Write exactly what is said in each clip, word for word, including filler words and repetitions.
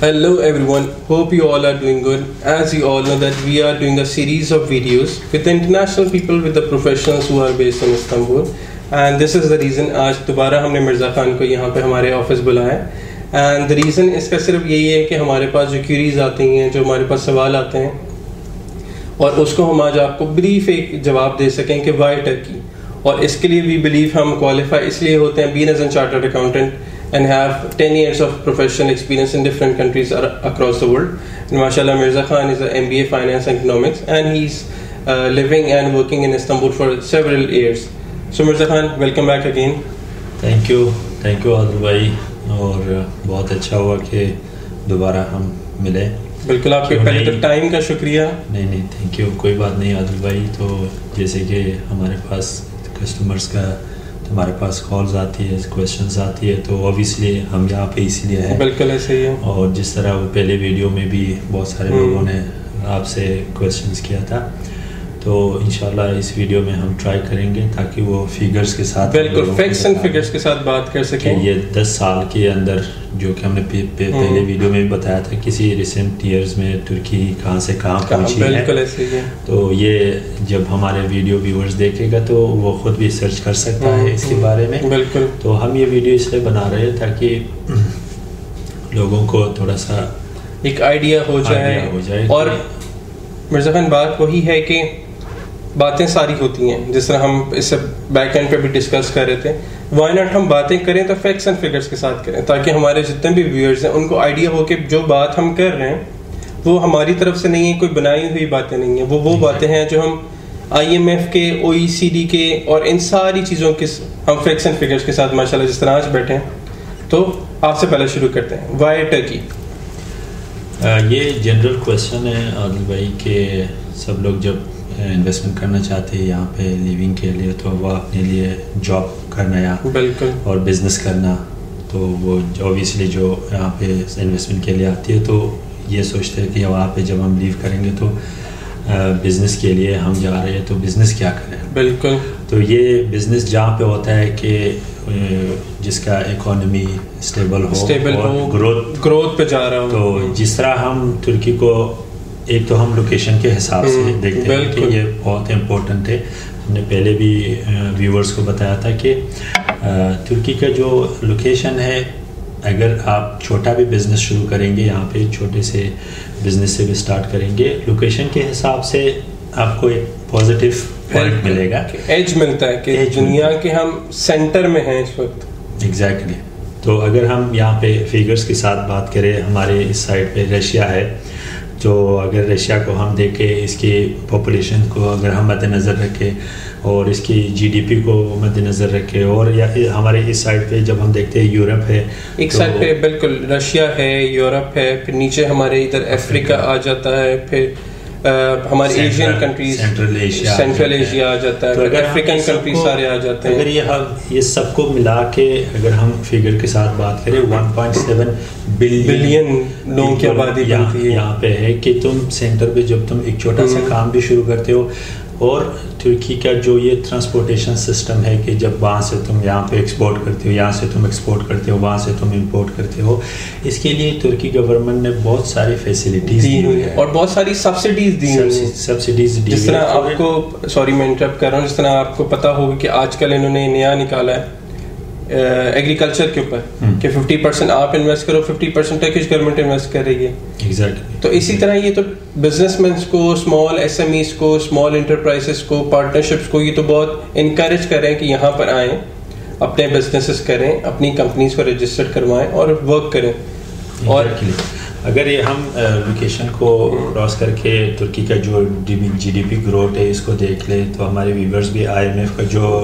Hello everyone, hope you all are doing good. As you all know that we are doing a series of videos with the international people, with the professionals who are based in Istanbul. And this is the reason आज दोबारा हमने मिर्ज़ा खान को यहाँ पे हमारे office बुलाया है. And the reason इसका सिर्फ यही है कि हमारे पास जो क्यूरीज आती हैं, जो हमारे पास सवाल आते हैं, और उसको हम आज आपको ब्रीफ एक जवाब दे सकें कि वाई टर्की. और इसके लिए भी बिलीव हम क्वालिफाई इसलिए होते हैं, being as an chartered accountant and have ten years of professional experience in different countries across the world. And mashallah, Mirza Khan is a M B A Finance and Economics, and he's uh, living and working in Istanbul for several years. So Mirza Khan, welcome back again. Thank you, thank you Adil bhai, और बहुत अच्छा हुआ कि दोबारा हम मिले. बिल्कुल, आपके पहले तो टाइम का शुक्रिया. नहीं नहीं थैंक यू, कोई बात नहीं आदिल भाई. तो जैसे कि हमारे पास कस्टमर्स का हमारे पास कॉल्स आती है, क्वेश्चंस आती है, तो ऑब्वियसली हम यहाँ पे इसीलिए हैं. बिल्कुल ऐसे ही है. और जिस तरह वो पहले वीडियो में भी बहुत सारे लोगों ने आपसे क्वेश्चंस किया था, तो इंशाल्लाह इस वीडियो में हम ट्राई करेंगे ताकि वो फिगर्स के साथ, बिल्कुल फैक्ट्स एंड फिगर्स के साथ बात कर सकें. ये दस साल के अंदर जो कि हमने पहले वीडियो में भी बताया था, किसी रिसेंट ईयर्स में तुर्की कहाँ से कहाँ पहुँची है. बिल्कुल ऐसे ही है. तो ये जब हमारे वीडियो व्यूअर्स देखेगा तो वो खुद भी सर्च कर सकता है इसके बारे में. बिल्कुल. तो हम ये वीडियो इसलिए बना रहे हैं ताकि लोगों को थोड़ा सा एक आइडिया हो जाए, हो जाए. और मिर्ज़ा खान बात वही है कि बातें सारी होती हैं, जिस तरह हम इससे बैक एंड पे भी डिस्कस कर रहे थे. वाई नॉट हम बातें करें तो फैक्ट्स एंड फिगर्स के साथ करें, ताकि हमारे जितने भी व्यूअर्स हैं उनको आइडिया हो कि जो बात हम कर रहे हैं वो हमारी तरफ से नहीं है, कोई बनाई हुई बातें नहीं है. वो वो बातें हैं जो हम आई एम एफ के, ओ ई सी डी के और इन सारी चीज़ों के हम फैक्ट्स एंड फिगर्स के साथ माशाल्लाह जिस तरह आज बैठे हैं. तो आपसे पहले शुरू करते हैं, वाई टर्की. ये जनरल क्वेश्चन है आदिल भाई के सब लोग जब इन्वेस्टमेंट करना चाहते हैं यहाँ पे लिविंग के लिए, तो वो अपने लिए जॉब करना या बिल्कुल और बिजनेस करना, तो वो ऑब्वियसली जो यहाँ पे इन्वेस्टमेंट के लिए आती है तो ये सोचते हैं कि वहाँ पे जब हम लीव करेंगे तो बिज़नेस के लिए हम जा रहे हैं, तो बिज़नेस क्या करें. बिल्कुल. तो ये बिज़नेस जहाँ पे होता है कि जिसका इकोनॉमी स्टेबल हो, स्टेबल हो, ग्रोथ ग्रोथ पे जा रहा हो. तो जिस तरह हम तुर्की को एक तो हम लोकेशन के हिसाब से देखते हैं कि ये बहुत इम्पोर्टेंट है. हमने पहले भी व्यूअर्स को बताया था कि तुर्की का जो लोकेशन है, अगर आप छोटा भी बिज़नेस शुरू करेंगे यहाँ पे, छोटे से बिज़नेस से भी स्टार्ट करेंगे, लोकेशन के हिसाब से आपको एक पॉजिटिव पॉइंट मिलेगा, एज मिलता है कि दुनिया के हम सेंटर में हैं इस वक्त. एग्जैक्टली. तो अगर हम यहाँ पे फिगर्स के साथ बात करें, हमारे इस साइड पे रशिया है, तो अगर रशिया को हम देखें, इसकी पॉपुलेशन को अगर हम मद्देनज़र रखें और इसकी जीडीपी को मद्देनज़र रखें, और या हमारे इस साइड पे जब हम देखते हैं यूरोप है, एक तो साइड पे बिल्कुल रशिया है, यूरोप है, फिर नीचे हमारे इधर अफ्रीका आ जाता है, फिर हमारे Asian countries, central Asia central Asia आ जाता है, फिर अफ्रीकन कंट्रीज सारे आ जाते हैं. अगर ये हम ये सबको मिला के अगर हम फिगर के साथ बात करें, वन पॉइंट सेवन बिलियन लोगों की आबादी बनती है यहाँ पे है. कि तुम सेंटर पे जब तुम एक छोटा सा काम भी शुरू करते हो, और तुर्की का जो ये ट्रांसपोर्टेशन सिस्टम है कि जब वहाँ से तुम यहाँ पे एक्सपोर्ट करते हो, यहाँ से तुम एक्सपोर्ट करते हो, वहाँ से तुम इंपोर्ट करते हो, इसके लिए तुर्की गवर्नमेंट ने बहुत सारी फैसिलिटीज दी हुई है और बहुत सारी सब्सिडीज दी हुई है. सब्सिडीज दी. जिस तरह आपको, सॉरी मैं इंटरप्ट कर रहा हूँ, जिस तरह आपको पता होगा कि आजकल इन्होंने नया निकाला है एग्रीकल्चर के ऊपर कि फिफ्टी परसेंट आप इन्वेस्ट करो, fifty percent Turkish government invest करेगी. एग्जैक्टली. तो इसी तरह ये तो बिजनेसमैन को, स्मॉल एसएमईज को, स्मॉल इंटरप्राइजेस को, पार्टनरशिप्स को ये तो बहुत इनकरेज कर रहे हैं कि यहाँ पर आएँ, अपने बिजनेसेस करें, अपनी कंपनीज को रजिस्टर करवाएं और वर्क करें. और अगर ये हम लोकेशन को क्रॉस करके तुर्की का जो जीडीपी ग्रोथ है इसको देख ले, तो हमारे व्यूअर्स भी आईएमएफ का जो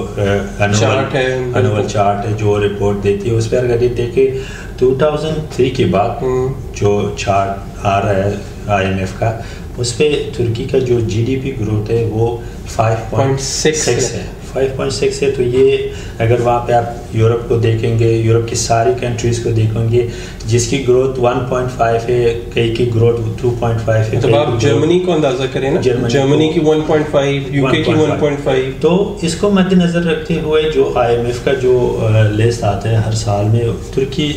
एनुअल एनुअल चार्ट है, जो रिपोर्ट देती है, उस पर अगर ये देखे दो हज़ार तीन के बाद जो चार्ट आ रहा है आईएमएफ का, उस पे तुर्की का जो जीडीपी ग्रोथ है वो फाइव पॉइंट सिक्स है. फाइव पॉइंट सिक्स है. तो ये अगर वहाँ पे आप यूरोप को देखेंगे, यूरोप की सारी कंट्रीज को देखेंगे जिसकी ग्रोथ वन पॉइंट फाइव है, कई की ग्रोथ टू पॉइंट फाइव है. तो आप जर्मनी को अंदाजा करें ना, जर्मनी की वन पॉइंट फाइव, यूके की वन पॉइंट फाइव. तो इसको मद्देनजर रखते हुए जो आईएमएफ का जो लिस्ट आता है हर साल में, तुर्की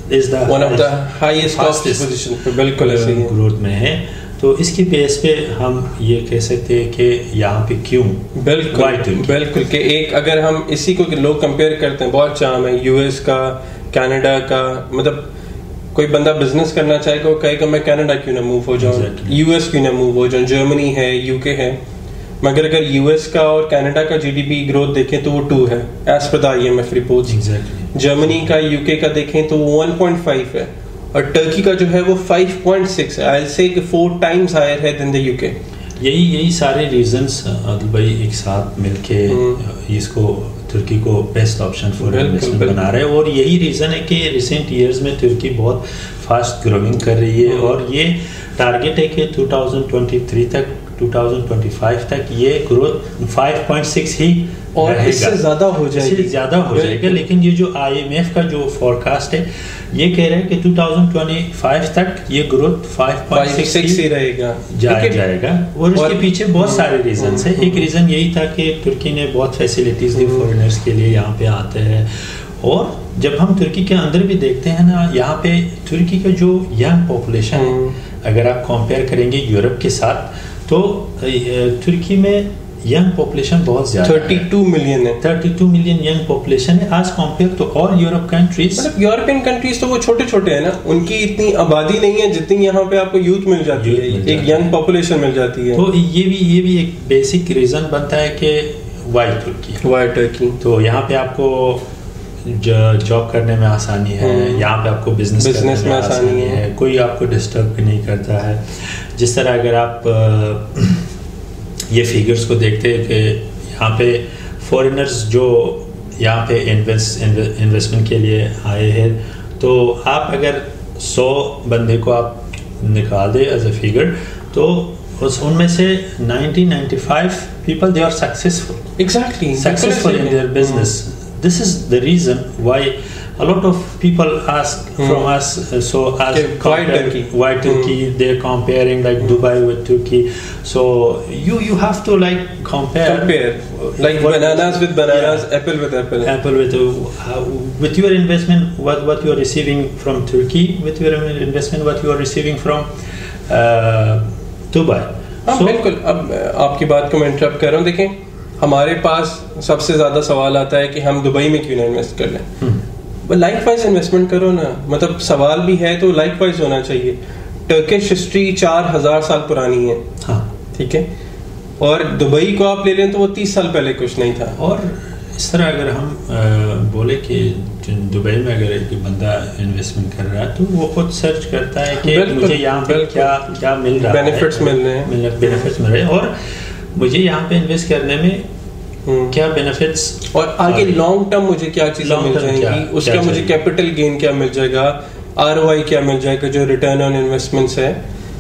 is the one of the highest position پہ بالکل ایسے ہی گروتھ میں ہے. تو اس کی بیس پہ ہم یہ کہہ سکتے ہیں کہ یہاں پہ کیوں بالکل بالکل کہ ایک اگر ہم اسی کو لوگ کمپیئر کرتے ہیں بہت چام ہے یو ایس کا کینیڈا کا, مطلب کوئی بندہ بزنس کرنا چاہے گا وہ کہے گا میں کینیڈا کیوں نہ موو ہو جاؤں, یو ایس کیوں نہ موو ہو جاؤں, جرمنی ہے, یو کے ہے. مگر اگر یو ایس کا اور کینیڈا کا جی ڈی پی گروتھ دیکھیں تو وہ ٹو ہے as per the I M F reports. Germany کا یو کے کا دیکھیں تو وہ ون پوائنٹ فائیو ہے اور ٹرکی کا جو ہے وہ فائیو پوائنٹ سکس ہے. آئی سے کہ فور ٹائمز ہائر ہے دین دا یو کے. یہی یہی سارے ریزنس عادل بھائی ایک ساتھ مل کے اس کو ترکی کو بیسٹ آپشن فار انویسٹمنٹ بنا رہے ہیں. اور یہی ریزن ہے کہ ریسنٹ ایئرز میں ترکی بہت فاسٹ گروئنگ کر رہی ہے اور یہ ٹارگیٹ ہے کہ ٹو تھاؤزینڈ ٹوئنٹی تھری تک ٹو تھاؤزینڈ ٹوئنٹی فائیو تک یہ گروتھ فائیو پوائنٹ سکس ہی اور اس سے زیادہ ہو جائے گا زیادہ ہو جائے گا. لیکن یہ جو آئی ایم ایف کا جو فور کاسٹ ہے یہ کہہ رہے ہیں کہ ٹو تھاؤزینڈ ٹوئنٹی فائیو تک یہ گروتھ فائیو پوائنٹ سکس ہی رہے گا جائے گا. اور اس کے پیچھے بہت سارے ریزنس ہیں. ایک ریزن یہی تھا کہ ترکی نے بہت فیسلٹیز دی فورنرس کے لیے یہاں پہ آتے ہیں. اور جب ہم ترکی کے اندر بھی دیکھتے ہیں نا یہاں پہ ترکی کا جو ینگ پاپولیشن ہے اگر آپ کمپیئر کریں گے یورپ کے ساتھ تو ترکی میں ینگ پاپولیشن بہت زیادہ تھرٹی ٹو ملین ہے thirty two million young population ہے as compare to all Europe countries. مطلب یورپین کنٹریز تو وہ چھوٹے چھوٹے ہیں نا, ان کی اتنی آبادی نہیں ہے جتنی یہاں پہ آپ کو یوتھ مل جاتی ہے, ایک ینگ پاپولیشن مل جاتی ہے. تو یہ بھی یہ بھی ایک بیسک ریزن بنتا ہے کہ وائی ترکی وائی ترکی. تو یہاں پہ آپ کو جاب کرنے میں آسانی ہے, یہااں پہ آپ کو بزنس بزنس میں آسانی ہے, کوئی آپ کو ڈسٹرب بھی نہیں کرتا ہے. جس طرح اگر آپ یہ فیگرز کو دیکھتے ہیں کہ یہاں پہ فورینرز جو یہاں پہ انویسٹ انویسٹمنٹ کے لیے آئے ہیں تو آپ اگر سو بندے کو آپ نکال دیں ایز اے فیگر تو ان میں سے ninety ninety five people they are successful exactly successful in their business. This is the reason why a lot of people ask hmm. from us, uh, so as okay, why Turkey? Why Turkey? Hmm. They're comparing like hmm. Dubai with Turkey. So you you have to like compare. Compare. Like what, bananas with bananas, yeah. apple with apple. Apple with uh, with your investment, what what you are receiving from Turkey, with your investment, what you are receiving from uh, Dubai. ہاں بالکل. اب آپ کی بات کو میں interrupt کر رہا ہوں. دیکھیں ہمارے پاس سب سے زیادہ سوال آتا ہے کہ ہم دبئی میں کیوں نہ انویسٹ کر لیں. لائک وائز انویسٹمنٹ کرو نا, مطلب سوال بھی ہے تو لائک وائز ہونا چاہیے. ٹرکش ہسٹری چار ہزار سال پرانی ہے, ٹھیک ہے, اور دبئی کو آپ لے لیں تو وہ تیس سال پہلے کچھ نہیں تھا. اور اس طرح اگر ہم بولے کہ دبئی میں اگر ایک بندہ انویسٹمنٹ کر رہا ہے تو وہ خود سرچ کرتا ہے کہ مجھے یہاں پہ کیا کیا مل رہا ہے, بینیفٹس مل رہے ہیں بینیفٹس مل رہے ہیں اور مجھے یہاں پہ انویسٹ کرنے میں کیا بینیفٹس اور آگے لانگ ٹرم مجھے کیا چیزیں مل جائیں گی, اس کا مجھے کیپٹل گین کیا مل جائے گا, آر او آئی کیا مل جائے گا جو ریٹرن آن انویسٹمنٹس ہے.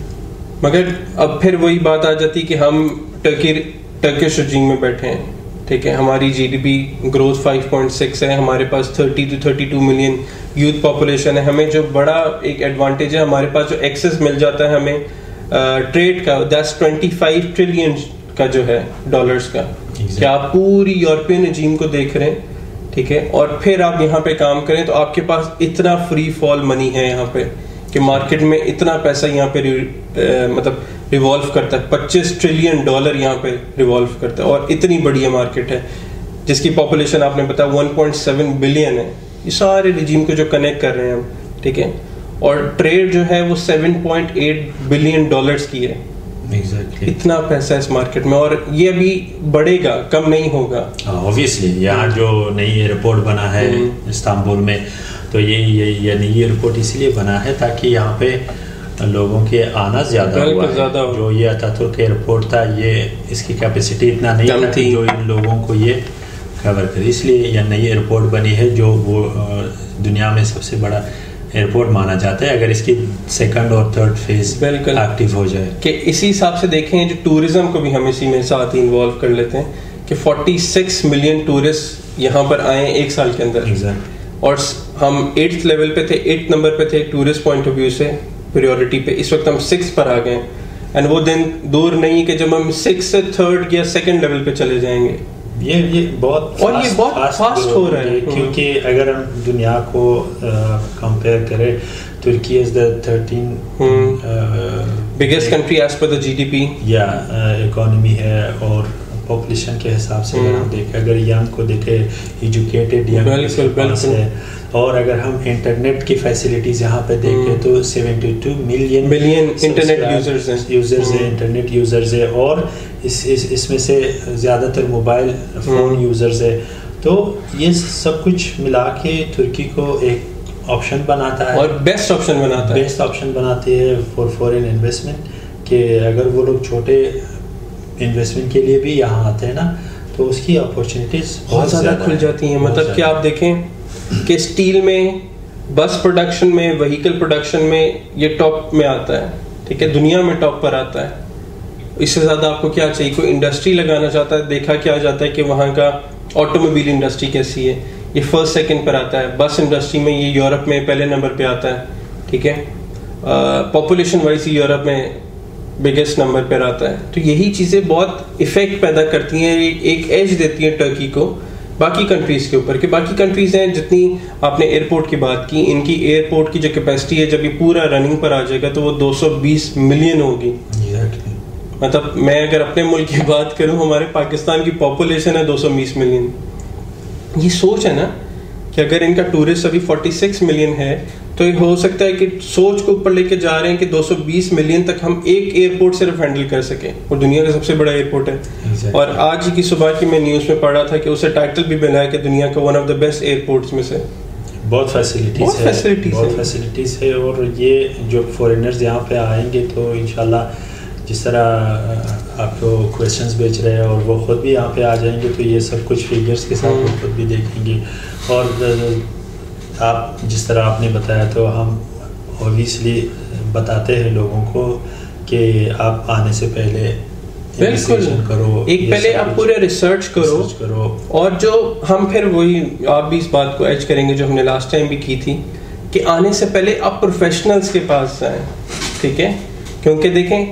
مگر اب پھر وہی بات آ جاتی کہ ہم ٹرکی ٹرکش رجیم میں بیٹھے ہیں, ٹھیک ہے, ہماری G D P growth five point six ہے, ہمارے پاس thirty two thirty two million youth population ہے. ہمیں جو بڑا ایک ایڈوانٹیج ہے, ہمارے پاس جو ایکسیس مل جاتا ہے ہمیں ٹریڈ کا, دیٹس ٹوینٹی فائیو ٹریلین کا جو ہے ڈالرز کا, کہ آپ پوری یورپین رجیم کو دیکھ رہے ہیں, ٹھیک ہے, اور پھر آپ یہاں پہ کام کریں تو آپ کے پاس اتنا فری فال منی ہے یہاں پہ کہ مارکیٹ میں اتنا پیسہ یہاں پہ مطلب ریوالو کرتا ہے, پچیس ٹریلین ڈالر یہاں پہ ریوالو کرتا ہے, اور اتنی بڑی مارکیٹ ہے جس کی پاپولیشن آپ نے بتایا ون پوائنٹ سیون بلین ہے. یہ سارے رجیم کو جو کنیکٹ کر رہے ہیں ہم, ٹھیک ہے, اور ٹریڈ جو ہے وہ seven point eight billion dollars کی ہے. Exactly. اتنا پیسہ اس مارکیٹ میں, اور یہ ابھی بڑھے گا, کم نہیں ہوگا. Obviously یہاں جو نئی ایئرپورٹ بنا ہے استنبول میں تو یہ یہ نئی ایئرپورٹ اسی لیے بنا ہے تاکہ یہاں پہ لوگوں کے آنا زیادہ ہوا ہے. جو یہ اتاتورک ایئرپورٹ تھا یہ اس کی کیپیسٹی اتنا نہیں تھی جو ان لوگوں کو یہ کور کرے, اس لیے یہ نئی ایئرپورٹ بنی ہے جو وہ دنیا میں سب سے بڑا ایئرپورٹ مانا جاتا ہے اگر اس کی سیکنڈ اور تھرڈ فیز بالکل ایکٹیو ہو جائے. کہ اسی حساب سے دیکھیں جو ٹورزم کو بھی ہم اسی میں ساتھ ہی انوالو کر لیتے ہیں کہ فورٹی سکس ملین ٹورسٹ یہاں پر آئے ہیں ایک سال کے اندر, اور ہم ایٹھ لیول پہ تھے, ایٹھ نمبر پہ تھے ٹورسٹ پوائنٹ آف ویو سے پریورٹی پہ, اس وقت ہم سکس پر آ گئے ہیں. اینڈ وہ دن دور نہیں کہ جب ہم سکس سے تھرڈ یا سیکنڈ لیول پہ چلے جائیں گے, یہ یہ بہت اور یہ بہت فاسٹ ہو رہا ہے, کیونکہ اگر ہم دنیا کو کمپیئر کریں, Turkey is the thirteen biggest country as per the G D P, یا اکانومی ہے, اور پاپولیشن کے حساب سے اگر ہم دیکھیں, اگر ینگ کو دیکھیں, ایجوکیٹڈ ینگ ہے, اور اگر ہم انٹرنیٹ کی فیسلٹیز یہاں پہ دیکھیں تو seventy two million million internet users ہیں یوزرز ہیں انٹرنیٹ یوزرز ہیں, اور اس اس اس میں سے زیادہ تر موبائل فون یوزرز ہیں. تو یہ سب کچھ ملا کے ترکی کو ایک آپشن بناتا ہے, اور بیسٹ آپشن بناتا ہے بیسٹ آپشن بناتے ہیں فار فورن انویسٹمنٹ, کہ اگر وہ لوگ چھوٹے انویسٹمنٹ کے لیے بھی یہاں آتے ہیں نا, تو اس کی اپورچونیٹیز بہت زیادہ کھل جاتی ہیں. مطلب کہ آپ دیکھیں کہ اسٹیل میں, بس پروڈکشن میں, وہیکل پروڈکشن میں یہ ٹاپ میں آتا ہے, ٹھیک ہے, دنیا میں ٹاپ پر آتا ہے. اس سے زیادہ آپ کو کیا چاہیے؟ کوئی انڈسٹری لگانا چاہتا ہے, دیکھا کیا جاتا ہے کہ وہاں کا آٹو موبائل انڈسٹری کیسی ہے, یہ فرسٹ سیکنڈ پر آتا ہے. بس انڈسٹری میں یہ یورپ میں پہلے نمبر پہ آتا ہے, ٹھیک ہے, پاپولیشن وائز یورپ میں بگیسٹ نمبر پر آتا ہے. تو یہی چیزیں بہت افیکٹ پیدا کرتی ہیں, ایک ایج دیتی ہیں ٹرکی کو باقی کنٹریز کے اوپر, کہ باقی کنٹریز ہیں جتنی آپ نے ایئرپورٹ کی بات کی, ان کی ایئرپورٹ کی جو کیپیسٹی ہے جب یہ پورا رننگ پر آ جائے گا تو وہ دو سو بیس ملین ہوگی. مطلب میں اگر اپنے ملک کی بات کروں, ہمارے پاکستان کی پاپولیشن ہے دو سو بیس ملین. یہ سوچ ہے نا کہ اگر ان کا ٹورسٹ ابھی فورٹی سکس ملین ہے, تو یہ ہو سکتا ہے کہ سوچ کو اوپر لے کے جا رہے ہیں کہ دو سو بیس ملین تک ہم ایک ایئرپورٹ صرف ہینڈل کر سکیں, اور دنیا کا سب سے بڑا ایئرپورٹ ہے. exactly. اور آج کی صبح کی میں نیوز میں پڑھا تھا کہ اسے ٹائٹل بھی ملا ہے کہ دنیا کا one of the best airports میں سے. بہت فیسلٹیز ہے, بہت فیسلٹیز ہے. اور یہ جو فورینرز یہاں پہ آئیں گے تو انشاءاللہ جس طرح آپ کو کویشچنز بیچ رہے ہیں اور وہ خود بھی یہاں پہ آ جائیں گے, تو یہ سب کچھ فیگرز کے ساتھ وہ خود بھی دیکھیں گے. اور آپ جس طرح آپ نے بتایا, تو ہم اوبیسلی بتاتے ہیں لوگوں کو کہ آپ آنے سے پہلے بالکل کرو, ایک پہلے آپ پورے ریسرچ کرو کرو اور جو ہم پھر وہی آپ بھی اس بات کو ایج کریں گے جو ہم نے لاسٹ ٹائم بھی کی تھی, کہ آنے سے پہلے آپ پروفیشنلز کے پاس جائیں, ٹھیک ہے. کیونکہ دیکھیں,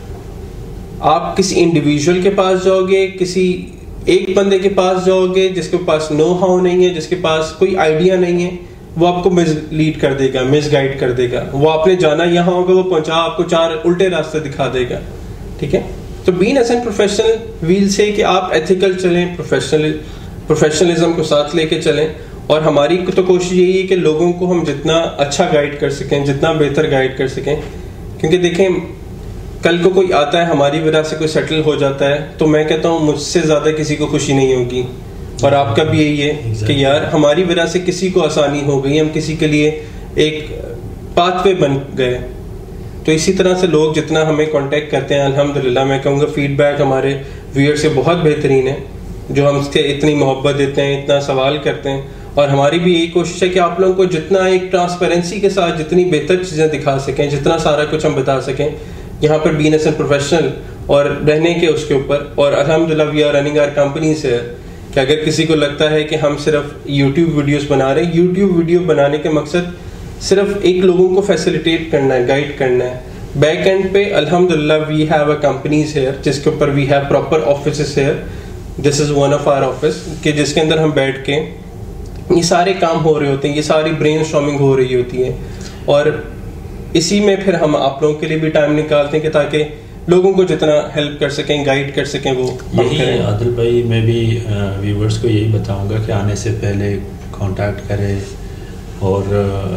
آپ کسی انڈیویجول کے پاس جاؤ گے, کسی ایک بندے کے پاس جاؤ گے جس کے پاس نو ہاؤ نہیں ہے, جس کے پاس کوئی آئیڈیا نہیں ہے, وہ آپ کو مس لیڈ کر دے گا, مس گائڈ کر دے گا. وہ آپ نے جانا یہاں ہوگا, وہ پہنچا آپ کو چار الٹے راستے دکھا دے گا, ٹھیک ہے. تو being as an professional well سے کہ آپ ایتھیکل چلیں, پروفیشنل پروفیشنلزم کو ساتھ لے کے چلیں. اور ہماری تو کوشش یہی ہے کہ لوگوں کو ہم جتنا اچھا گائیڈ کر سکیں, جتنا بہتر گائیڈ کر سکیں. کیونکہ دیکھیں, کل کو کوئی آتا ہے ہماری وجہ سے کوئی سیٹل ہو جاتا ہے, تو میں کہتا ہوں مجھ سے زیادہ کسی کو خوشی نہیں ہوگی. اور آپ کا بھی یہی ہے کہ یار ہماری وجہ سے کسی کو آسانی ہو گئی, ہم کسی کے لیے ایک پاتھ وے بن گئے. تو اسی طرح سے لوگ جتنا ہمیں کانٹیکٹ کرتے ہیں, الحمدللہ میں کہوں گا فیڈ بیک ہمارے ویئر سے بہت بہترین ہے, جو ہم اس کے اتنی محبت دیتے ہیں, اتنا سوال کرتے ہیں. اور ہماری بھی یہی کوشش ہے کہ آپ لوگوں کو جتنا ایک ٹرانسپیرنسی کے ساتھ جتنی بہتر چیزیں دکھا سکیں, جتنا سارا کچھ ہم بتا سکیں یہاں پر بین ایز این پروفیشنل اور رہنے کے اس کے اوپر. اور الحمدللہ we are running our company سے, کہ اگر کسی کو لگتا ہے کہ ہم صرف یوٹیوب ویڈیوز بنا رہے ہیں, یوٹیوب ویڈیو بنانے کے مقصد صرف ایک لوگوں کو فیسیلیٹیٹ کرنا ہے, گائیڈ کرنا ہے. بیک اینڈ پہ الحمدللہ we have a companies here, جس کے اوپر we have proper offices here. This is one of our office, کہ جس کے اندر ہم بیٹھ کے یہ سارے کام ہو رہے ہوتے ہیں, یہ ساری برین اسٹارمنگ ہو رہی ہوتی ہے. اور اسی میں پھر ہم آپ لوگوں کے لیے بھی ٹائم نکالتے ہیں کہ تاکہ لوگوں کو جتنا ہیلپ کر سکیں, گائیڈ کر سکیں, وہ یہی. عادل بھائی, میں بھی ویورز کو یہی بتاؤں گا کہ آنے سے پہلے کانٹیکٹ کرے اور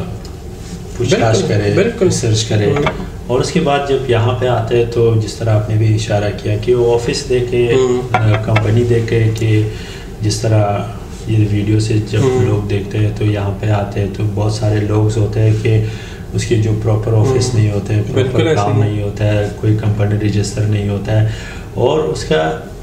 پوچھ تاچھ کرے, ریسرچ کرے. اور اس کے بعد جب یہاں پہ آتے ہیں تو جس طرح آپ نے بھی اشارہ کیا کہ وہ آفس دیکھے, کمپنی دیکھے, کہ جس طرح یہ ویڈیو سے جب لوگ دیکھتے ہیں تو یہاں پہ آتے ہیں تو بہت سارے لوگ ہوتے ہیں کہ اس کے جو پراپر آفس نہیں ہوتے, پراپر کام نہیں ہوتا ہے, کوئی کمپنی رجسٹر نہیں ہوتا ہے, اور اس کا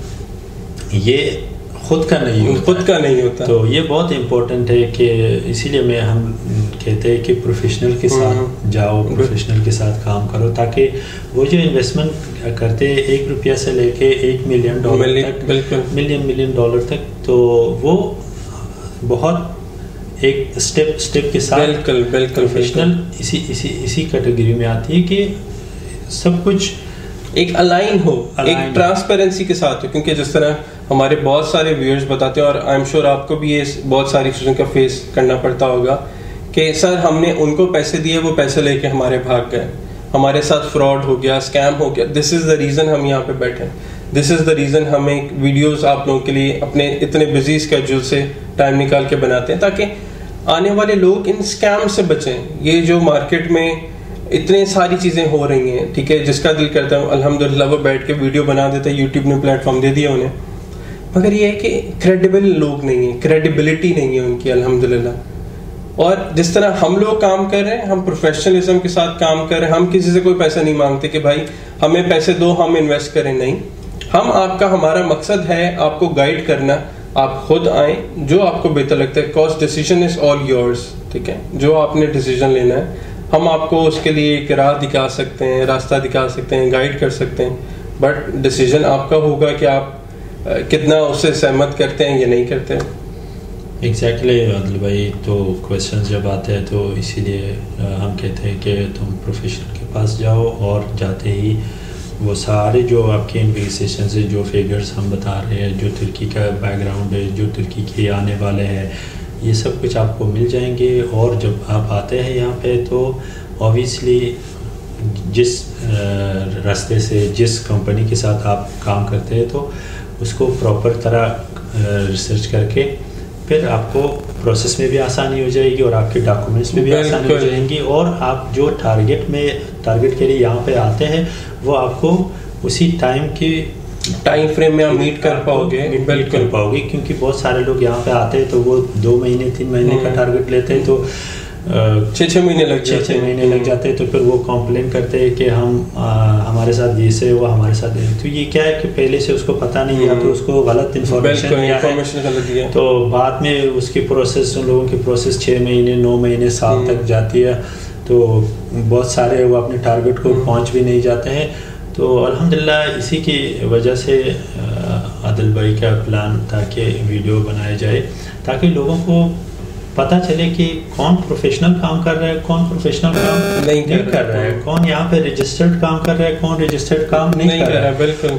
یہ خود کا نہیں ہوتا, خود کا نہیں ہوتا. تو یہ بہت امپورٹنٹ ہے کہ اسی لیے میں ہم کہتے ہیں کہ پروفیشنل کے ساتھ جاؤ, پروفیشنل کے ساتھ کام کرو, تاکہ وہ جو انویسٹمنٹ کرتے ہیں ایک روپیہ سے لے کے ایک ملین ڈالر تک, ملین ملین ڈالر تک, تو وہ بہت ایک اسٹیپ اسٹیپ کے ساتھ بالکل بالکل پروفیشنل اسی اسی اسی کیٹیگری میں آتی ہے کہ سب کچھ ایک الائن ہو, ایک ٹرانسپیرنسی کے ساتھ ہو, کیونکہ جس طرح ہمارے بہت سارے ویورز بتاتے ہیں, اور آئی ایم شیور آپ کو بھی یہ بہت ساری چیزوں کا فیس کرنا پڑتا ہوگا کہ سر ہم نے ان کو پیسے دیے, وہ پیسے لے کے ہمارے بھاگ گئے, ہمارے ساتھ فراڈ ہو گیا, اسکیم ہو گیا. دس از دا ریزن ہم یہاں پہ بیٹھے, دس از دا ریزن ہمیں ویڈیوز آپ لوگوں کے لیے اپنے اتنے بزی اسکیڈول سے ٹائم نکال کے بناتے ہیں تاکہ آنے والے لوگ ان اسکیم سے بچیں. یہ جو مارکیٹ میں اتنے ساری چیزیں ہو رہی ہیں, ٹھیک ہے, جس کا دل کرتا ہے الحمدللہ وہ بیٹھ کے ویڈیو بنا دیتا ہے, یوٹیوب نے پلیٹ فارم دے دیا انہیں, مگر یہ ہے کہ کریڈیبل لوگ نہیں ہیں, کریڈیبلٹی نہیں ہے ان کی الحمدللہ. اور جس طرح ہم لوگ کام کر رہے ہیں, ہم پروفیشنلزم کے ساتھ کام کر رہے ہیں, ہم کسی سے کوئی پیسہ نہیں مانگتے کہ بھائی ہمیں پیسے دو ہم انویسٹ کریں, نہیں. ہم آپ کا ہمارا مقصد ہے آپ کو گائیڈ کرنا, آپ خود آئیں, جو آپ کو بہتر لگتا ہے, cause decision is all yours, ٹھیک ہے, جو آپ نے ڈیسیژن لینا ہے ہم آپ کو اس کے لیے ایک راہ دکھا سکتے ہیں, راستہ دکھا سکتے ہیں, گائیڈ کر سکتے ہیں, بٹ ڈیسیژن آپ کا ہوگا کہ آپ کتنا اس سے سہمت کرتے ہیں یا نہیں کرتے. ایگزیکٹلی عادل بھائی, تو کویشچنز جب آتے ہیں تو اسی لیے ہم کہتے ہیں کہ تم پروفیشنل کے پاس جاؤ, اور جاتے ہی وہ سارے جو آپ کے انویسٹیشن سے جو فیگرز ہم بتا رہے ہیں, جو ترکی کا بیک گراؤنڈ ہے, جو ترکی کے آنے والے ہیں, یہ سب کچھ آپ کو مل جائیں گے. اور جب آپ آتے ہیں یہاں پہ تو اوبیسلی جس راستے سے, جس کمپنی کے ساتھ آپ کام کرتے ہیں تو اس کو پراپر طرح ریسرچ کر کے پھر آپ کو پروسیس میں بھی آسانی ہو جائے گی, اور آپ کے ڈاکومنٹس میں بھی آسانی ہو جائیں گی, اور آپ جو ٹارگیٹ میں ٹارگیٹ کے لیے یہاں پہ آتے ہیں وہ آپ کو اسی ٹائم کی ٹائم فریم میں آپ میٹ کر پاؤ گے, میٹ کر پاؤ گے. کیونکہ بہت سارے لوگ یہاں پہ آتے ہیں تو وہ دو مہینے تین مہینے کا ٹارگیٹ لیتے ہیں, تو چھ چھ مہینے لگ چھ چھ مہینے لگ جاتے ہیں, تو پھر وہ کمپلین کرتے ہیں کہ ہم ہمارے ساتھ یہ سے وہ ہمارے ساتھ, تو یہ کیا ہے کہ پہلے سے اس کو پتہ نہیں, یا تو اس کو غلط انفارمیشن دیا, تو بعد میں اس کی پروسیس, ان لوگوں کی پروسیس چھ مہینے نو مہینے سال تک جاتی ہے, تو بہت سارے وہ اپنے ٹارگیٹ کو پہنچ بھی نہیں جاتے ہیں. تو الحمدللہ اسی کی وجہ سے عادل بھائی کا پلان تھا کہ ویڈیو بنایا جائے تاکہ لوگوں کو پتہ چلے کہ کون پروفیشنل کام کر رہا ہے, کون پروفیشنل کام نہیں کر رہا ہے, کون یہاں پہ رجسٹرڈ کام کر رہا ہے, کون رجسٹرڈ کام نہیں کر رہا ہے. بالکل.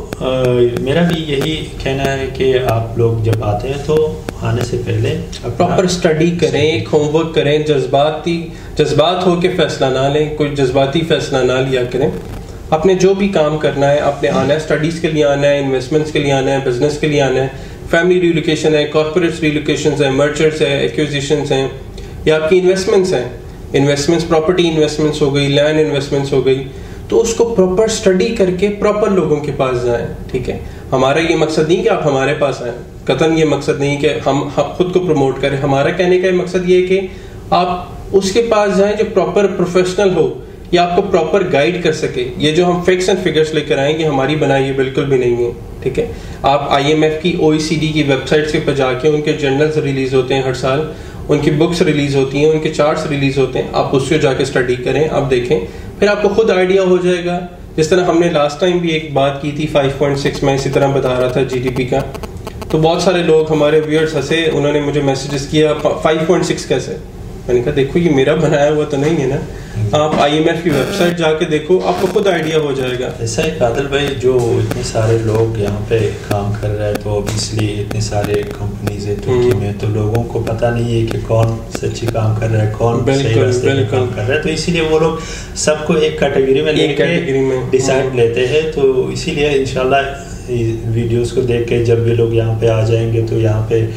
تو میرا بھی یہی کہنا ہے کہ آپ لوگ جب آتے ہیں تو آنے سے پہلے پراپر اسٹڈی کریں, ایک ہوم ورک کریں, جذباتی جذبات ہو کے فیصلہ نہ لیں, کوئی جذباتی فیصلہ نہ لیا کریں. آپ نے جو بھی کام کرنا ہے, آپ نے آنا ہے, اسٹڈیز کے لیے آنا ہے, انویسٹمنٹس کے لیے آنا ہے, بزنس کے لیے آنا ہے, فیملی ریلوکیشن ہے, کارپوریٹ ریلوکیشنز ہیں, مرچرز ہیں, ایکوزیشنز ہیں, یا آپ کی انویسٹمنٹس ہیں, انویسٹمنٹس پراپرٹی انویسٹمنٹس ہو گئی, لینڈ انویسٹمنٹس ہو گئی, تو اس کو پراپر اسٹڈی کر کے پراپر لوگوں کے پاس جائیں. ٹھیک ہے, ہمارا یہ مقصد نہیں کہ آپ ہمارے پاس آئیں, قطعاً یہ مقصد نہیں کہ ہم خود کو پروموٹ کریں. ہمارا کہنے کا مقصد یہ ہے کہ آپ اس کے پاس جائیں جو پراپر پروفیشنل ہو, یا آپ کو پراپر گائیڈ کر سکے. یہ جو ہم فیکٹس اینڈ فگرس لے کر آئیں گے ہماری بنائی بالکل بھی نہیں ہے. ٹھیک ہے, آپ آئی ایم ایف کی, او ای سی ڈی کی ویب سائٹس کے پہ جا کے ان کے جرنلز ریلیز ہوتے ہیں ہر سال, ان کی بکس ریلیز ہوتی ہیں, ان کے چارٹس ریلیز ہوتے ہیں, آپ اس سے جا کے اسٹڈی کریں, آپ دیکھیں, پھر آپ کو خود آئیڈیا ہو جائے گا. جس طرح ہم نے لاسٹ ٹائم بھی ایک بات کی تھی فائیو پوائنٹ سکس, میں اسی طرح بتا رہا تھا جی ڈی پی کا, تو بہت سارے لوگ ہمارے ویورز ہنسے, انہوں نے مجھے میسیجز کیا فائیو پوائنٹ سکس کیسے. میں نے کہا دیکھو یہ میرا بنایا ہوا تو نہیں ہے نا, آپ آئی ایم ایف کی ویب سائٹ جا کے دیکھو, آپ کو خود آئیڈیا ہو جائے گا. ایسا ہے عادل بھائی, جو اتنے سارے لوگ یہاں پہ کام کر رہے ہیں, تو اوبیسلی اتنے سارے کمپنیز ہیں ترکی میں, تو لوگوں کو پتہ نہیں ہے کہ کون سچی کام کر رہا ہے, کون صحیح راستے پہ کام کر رہا ہے, تو اسی لیے وہ لوگ سب کو ایک کیٹیگری میں لے کے ڈیسائڈ لیتے ہیں. تو اسی لیے انشاءاللہ ویڈیوز کو دیکھ کے جب بھی لوگ یہاں پہ آ جائیں گے تو یہاں پہ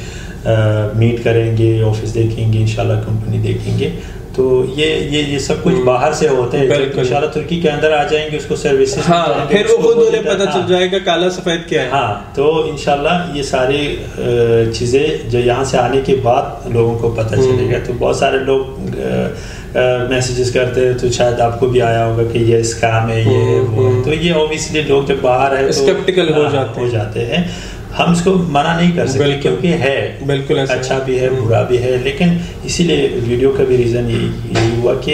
میٹ کریں گے, آفس دیکھیں گے, انشاءاللہ کمپنی دیکھیں گے. تو یہ یہ یہ سب کچھ باہر سے ہوتے ہیں, انشاءاللہ ترکی کے اندر آ جائیں گے, اس کو سروسز, ہاں پھر وہ خود انہیں پتہ چل جائے گا کالا سفید کیا ہے. ہاں, تو انشاءاللہ یہ ساری چیزیں جو یہاں سے آنے کے بعد لوگوں کو پتہ چلے گا. تو بہت سارے لوگ میسیجز کرتے ہیں, تو شاید آپ کو بھی آیا ہوگا کہ یہ اسکیم ہے, یہ ہے وہ ہے, تو یہ اوبیسلی لوگ جب باہر ہے اسکیپٹیکل ہو جاتے ہیں. ہم اس کو منع نہیں کر سکتے کیونکہ ہے بالکل اچھا بھی ہے برا بھی ہے, لیکن اسی لیے ویڈیو کا بھی ریزن یہی یہی ہوا کہ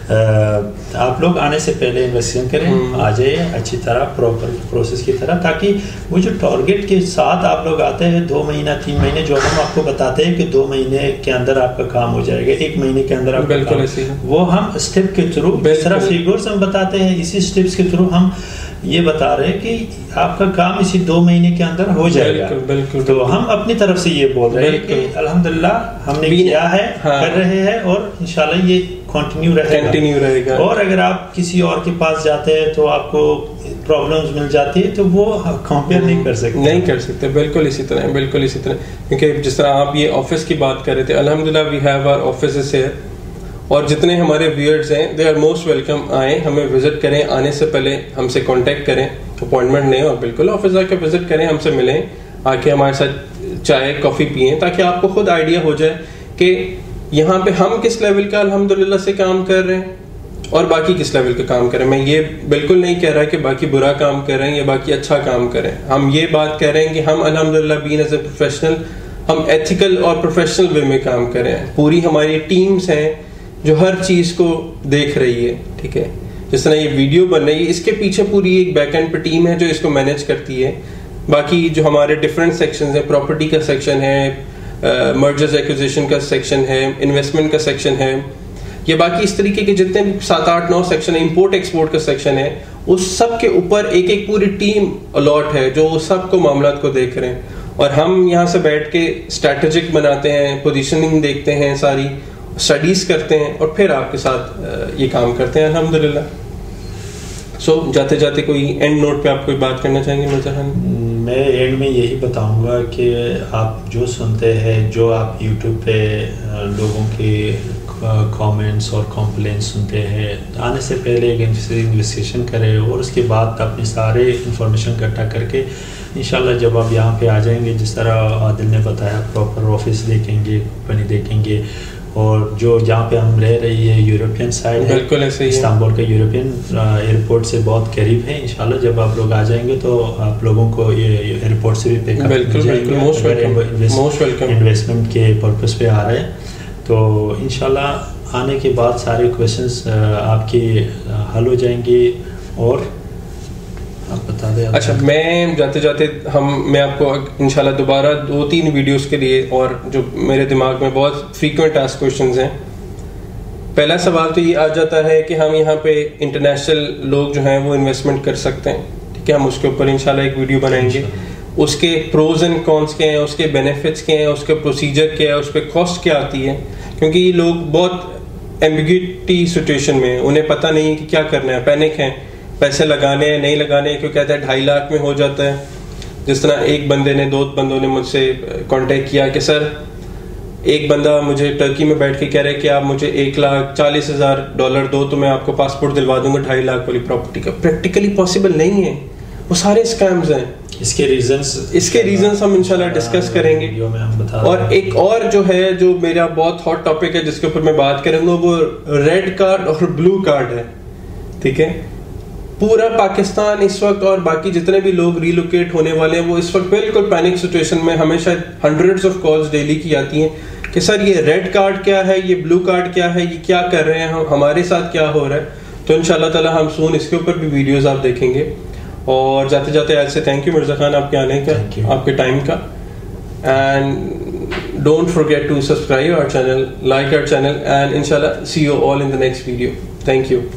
آپ لوگ آنے سے پہلے انویسٹمنٹ کریں, آ جائیں اچھی طرح پراپر پروسیس کی طرح, تاکہ وہ جو ٹارگیٹ کے ساتھ آپ لوگ آتے ہیں دو مہینہ تین مہینے, جو ہم آپ کو بتاتے ہیں کہ دو مہینے کے اندر آپ کا کام ہو جائے گا, ایک مہینے کے اندر آپ کا کام, وہ ہم اسٹیپ کے تھرو, جس طرح فیگرز ہم بتاتے ہیں اسی اسٹیپس کے تھرو ہم یہ بتا رہے ہیں کہ آپ کا کام اسی دو مہینے کے اندر ہو جائے گا. بالکل. تو ہم اپنی طرف سے یہ بول رہے ہیں کہ الحمدللہ ہم نے کیا ہے, کر رہے ہیں, اور انشاءاللہ یہ کنٹینیو رہے گا. رہے گا. اور اگر آپ کسی اور کے پاس جاتے ہیں تو آپ کو پرابلمز مل جاتی ہے, تو وہ کمپیئر نہیں کر سکتے نہیں کر سکتے بالکل اسی طرح بالکل اسی طرح کیونکہ جس طرح آپ یہ آفس کی بات کر رہے تھے, الحمدللہ we have our offices here, اور جتنے ہمارے ویورز ہیں دے آر موسٹ ویلکم. آئیں, ہمیں وزٹ کریں, آنے سے پہلے ہم سے کانٹیکٹ کریں, اپوائنٹمنٹ لیں اور بالکل آفس آ کے وزٹ کریں, ہم سے ملیں, آ کے ہمارے ساتھ چائے کافی پئیں, تاکہ آپ کو خود آئیڈیا ہو جائے کہ یہاں پہ ہم کس لیول کا الحمدللہ سے کام کر رہے ہیں اور باقی کس لیول کا کام کریں. میں یہ بالکل نہیں کہہ رہا کہ باقی برا کام کر رہے ہیں یا باقی اچھا کام کریں. ہم یہ بات کہہ رہے ہیں کہ ہم الحمدللہ بین ایز اے پروفیشنل ہم ایتھیکل اور پروفیشنل وے میں کام کر رہے ہیں. پوری ہماری ٹیمز ہیں جو ہر چیز کو دیکھ رہی ہے, ٹھیک ہے. جس طرح یہ ویڈیو بن رہی ہے, اس کے پیچھے پوری ایک بیک اینڈ پہ ٹیم ہے جو اس کو مینیج کرتی ہے. باقی جو ہمارے ڈفرینٹ سیکشنز ہیں, پراپرٹی کا سیکشن ہے, مرجرز ایکوزیشن کا سیکشن ہے, انویسٹمنٹ کا سیکشن ہے, یہ باقی اس طریقے کے جتنے بھی سات آٹھ نو سیکشن ہے, امپورٹ ایکسپورٹ کا سیکشن ہے, اس سب کے اوپر ایک ایک پوری ٹیم الاٹ ہے جو سب کو معاملات کو دیکھ رہے ہیں. اور ہم یہاں سے بیٹھ کے اسٹریٹجک بناتے ہیں, پوزیشننگ دیکھتے ہیں, ساری اسٹڈیز کرتے ہیں, اور پھر آپ کے ساتھ یہ کام کرتے ہیں الحمدللہ. سو so, جاتے جاتے کوئی اینڈ نوٹ پہ آپ کوئی بات کرنا چاہیں گے مرزا خان؟ میں اینڈ میں یہی بتاؤں گا کہ آپ جو سنتے ہیں, جو آپ یوٹیوب پہ لوگوں کے کامنٹس اور کمپلینس سنتے ہیں, آنے سے پہلے ایک انویسٹیگیشن کریں اور اس کے بعد اپنے سارے انفارمیشن اکٹھا کر کے انشاءاللہ جب آپ یہاں پہ آ جائیں گے, جس طرح عادل نے بتایا, پراپر آفس دیکھیں گے, کمپنی دیکھیں گے, اور جو جہاں پہ ہم رہ رہی ہے یورپین سائڈ ہے, بالکل ایسے ہی استنبول کا یورپین ایئرپورٹ سے بہت قریب ہے. انشاءاللہ جب آپ لوگ آ جائیں گے تو آپ لوگوں کو یہ ایئرپورٹ سے بھی پک اپ مل جائیں گے. انویسٹمنٹ کے پرپز پہ آ رہے ہیں تو انشاءاللہ آنے کے بعد سارے کویشچنس آپ کے حل ہو جائیں گے. اور آپ بتا دیں. اچھا, میں جاتے جاتے ہم میں آپ کو انشاءاللہ دوبارہ دو تین ویڈیوز کے لیے, اور جو میرے دماغ میں بہت فریکوینٹ ٹاسک کویشچنز ہیں. پہلا سوال تو یہ آ جاتا ہے کہ ہم یہاں پہ انٹرنیشنل لوگ جو ہیں وہ انویسٹمنٹ کر سکتے ہیں, ٹھیک ہے. ہم اس کے اوپر انشاءاللہ ایک ویڈیو بنائیں گے. اس کے پروز اینڈ کونس کیا ہیں, اس کے بینیفٹس کیا ہیں, اس کا پروسیجر کیا ہے, اس پہ کاسٹ کیا آتی ہے, کیونکہ یہ لوگ بہت ایمبیگوٹی سچویشن میں, انہیں پتہ نہیں کہ کیا کرنا ہے, پینک ہیں, پیسے لگانے ہیں نہیں لگانے, کیوں کہتا ہے ڈھائی لاکھ میں ہو جاتا ہے. جس طرح ایک بندے نے دو بندوں نے مجھ سے کانٹیکٹ کیا کہ سر ایک بندہ مجھے ٹرکی میں بیٹھ کے کہہ رہے کہ آپ مجھے ایک لاکھ چالیس ہزار ڈالر دو تو میں آپ کو پاسپورٹ دلوا دوں گا ڈھائی لاکھ والی پراپرٹی کا. پریکٹیکلی پاسبل نہیں ہے, وہ سارے اسکیمز ہیں. اس کے ریزنز اس کے ریزنز ہم انشاءاللہ ڈسکس کریں گے. اور ایک اور جو ہے جو میرا بہت ہاٹ ٹاپک ہے جس کے اوپر میں بات کروں گا, وہ ریڈ کارڈ اور بلو کارڈ ہے, ٹھیک ہے. پورا پاکستان اس وقت اور باقی جتنے بھی لوگ ریلوکیٹ ہونے والے ہیں وہ اس وقت بالکل پینک سچویشن میں, ہمیشہ ہنڈریڈز آف کالز ڈیلی کی آتی ہیں کہ سر یہ ریڈ کارڈ کیا ہے, یہ بلو کارڈ کیا ہے, یہ کیا کر رہے ہیں, ہمارے ساتھ کیا ہو رہا ہے. تو ان شاء اللہ تعالیٰ ہم سون اس کے اوپر بھی ویڈیوز آپ دیکھیں گے. اور جاتے جاتے آج سے تھینک یو مرزا خان آپ کے آنے کا, آپ کے ٹائم کا. And don't forget to subscribe our channel, like our channel, and ان شاء اللہ see you all in the next video. Thank you.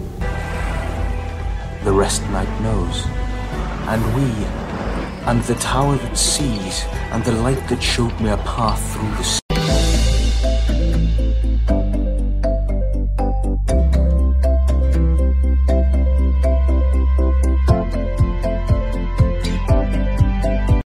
The rest night knows, and we, and the tower that sees, and the light that showed me a path through the